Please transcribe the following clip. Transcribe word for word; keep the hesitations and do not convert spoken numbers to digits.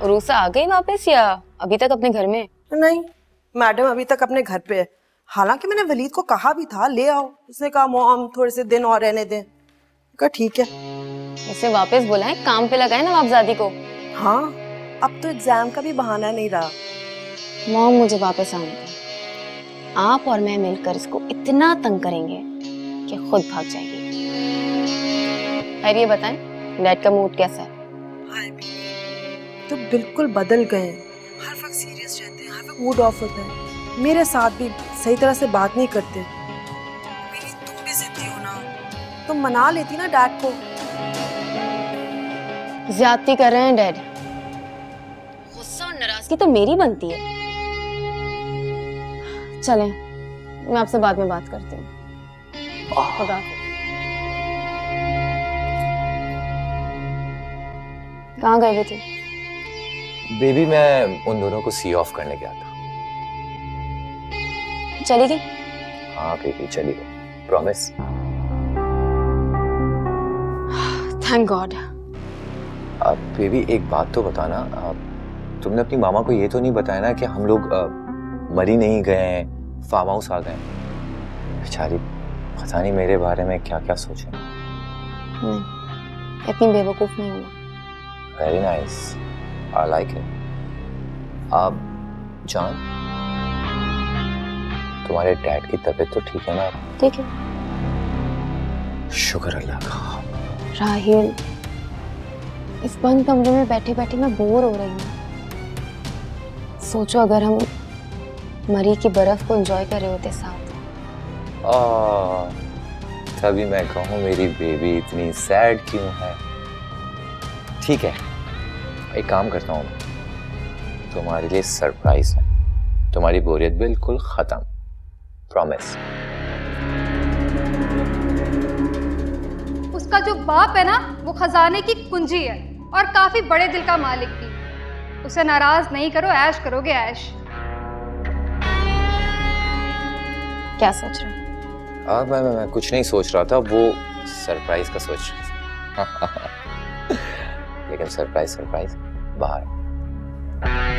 रूसा आ गई वापस या अभी तक अपने घर में? नहीं, मैडम अभी तक अपने घर पे है। हालांकि मैंने वलीद को कहा भी था ले आओ, उसने कहा मॉम थोड़े से दिन और रहने दें। कहा ठीक है। इसे वापस बुलाएं, काम पे लगाएं नवाबजादी को। हाँ, अब तो एग्जाम का भी बहाना नहीं रहा। मॉम मुझे वापस आने दें, आप और मैं मिलकर इसको इतना तंग करेंगे कि खुद भाग जाएगी। ये बताएं डैड का मूड कैसा है? हाय तो बिल्कुल बदल गए, हर वक्त सीरियस रहते हैं, हर वक्त मूड ऑफ होता है। मेरे साथ भी सही तरह से बात नहीं करते। मेरी तुम भी जिद्दी हो ना, तुम मना लेती ना डैड को। ज्यादती कर रहे हैं डैड। गुस्सा और नाराजगी तो मेरी बनती है। चलें, मैं आपसे बाद में बात करती हूँ। खुदा हाफिज़। कहाँ गए हुए थे? बेबी मैं उन दोनों को सी ऑफ करने गया था। चली गई? हाँ बेबी चली गई, प्रॉमिस। Thank God. अब बेबी एक बात तो बताना, तुमने अपनी मामा को ये तो नहीं बताया ना कि हम लोग मरी नहीं गए, फार्म हाउस आ गए? बेचारी पता नहीं मेरे बारे में क्या क्या सोचे। नहीं, इतनी बेवकूफ नहीं हूँ। Very nice, I like it. अब जान, तुम्हारे डैड की तबीयत तो ठीक है ना? ठीक है। शुक्र अल्लाह का। राहिल, इस बंद कमरे में बैठे बैठे मैं बोर हो रही हूँ। सोचो अगर हम मरी की बर्फ को एंजॉय कर रहे होते साथ। आ, तभी मैं कहूँ मेरी बेबी इतनी सैड क्यों है। ठीक है, एक काम करता हूँ, तुम्हारे लिए सरप्राइज है। तुम्हारी बोरियत बिल्कुल खत्म, प्रॉमिस। उसका जो बाप है ना, वो खजाने की कुंजी है और काफी बड़े दिल का मालिक भी। उसे नाराज नहीं करो, ऐश करोगे ऐश। क्या सोच रहे हो? मैं, मैं मैं कुछ नहीं सोच रहा था, वो सरप्राइज का सोच रहा था। लेकिन सरप्राइज सरप्राइज बाहर।